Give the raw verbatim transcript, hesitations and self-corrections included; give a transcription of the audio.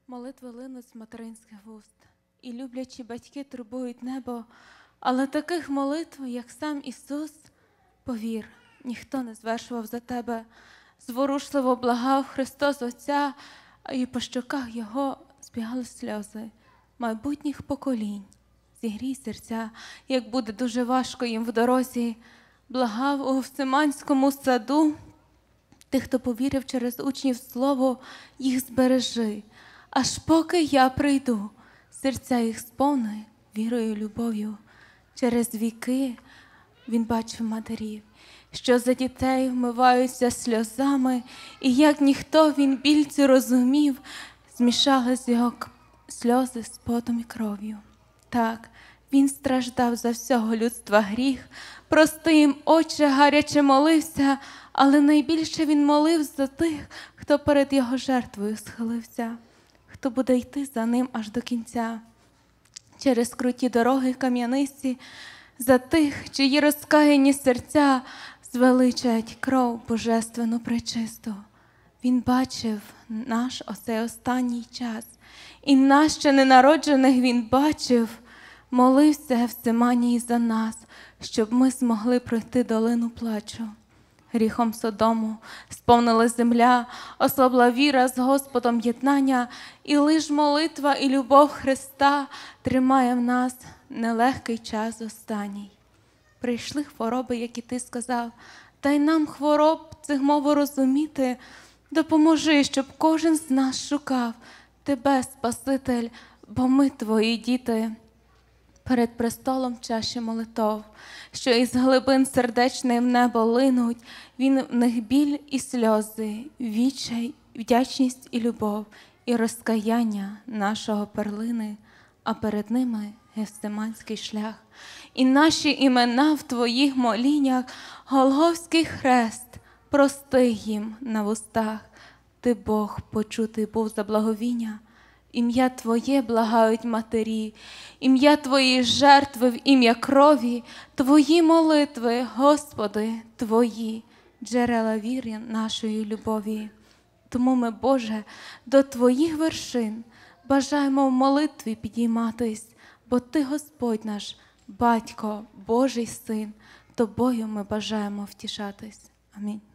Молитви линуть з материнських вуст, і люблячі батьки турбують небо, але таких молитв, як сам Ісус, повір, ніхто не звершував за тебе. Зворушливо благав Христос Отця, а і по щоках Його збігали сльози майбутніх поколінь. Зігрій серця, як буде дуже важко їм в дорозі. Благав у Гефсиманському саду тих, хто повірив через учнів слово, їх збережи. Аж поки я прийду, серця їх сповни вірою, любов'ю. Через віки він бачив матерів, що за дітей вмиваються сльозами, і як ніхто він біль цю розумів, змішались його сльози з потом і кров'ю. Так, він страждав за всього людства гріх, прости їм, Отче, гаряче молився, але найбільше він молив за тих, хто перед його жертвою схилився, хто буде йти за ним аж до кінця. Через круті дороги кам'янисті, за тих, чиї розкаяні серця звеличать кров божественну пречисту. Він бачив наш оцей останній час, і нас, ще ненароджених, він бачив, молився Гефсиманії за нас, щоб ми змогли пройти долину плачу. Гріхом Содому сповнилась земля, ослабла віра з Господом єднання, і лиш молитва і любов Христа тримає в нас нелегкий час останній. Прийшли хвороби, як і ти сказав, дай нам хвороб цих мову розуміти, допоможи, щоб кожен з нас шукав тебе, Спаситель, бо ми твої діти. Перед престолом чаші молитов, що із глибин сердечних в небо линуть, він в них біль і сльози, відчай, вдячність і любов, і розкаяння нашого перлини, а перед ними Гефсиманський шлях. І наші імена в твоїх моліннях, Голгофський хрест, прости їм на вустах. Ти, Бог, почутий був за благовіння, ім'я Твоє благають матері, ім'я Твої жертви в ім'я крові, Твої молитви, Господи, Твої, джерела віри нашої любові. Тому ми, Боже, до Твоїх вершин бажаємо в молитві підійматись, бо Ти, Господь наш, Батько, Божий Син, Тобою ми бажаємо втішатись. Амінь.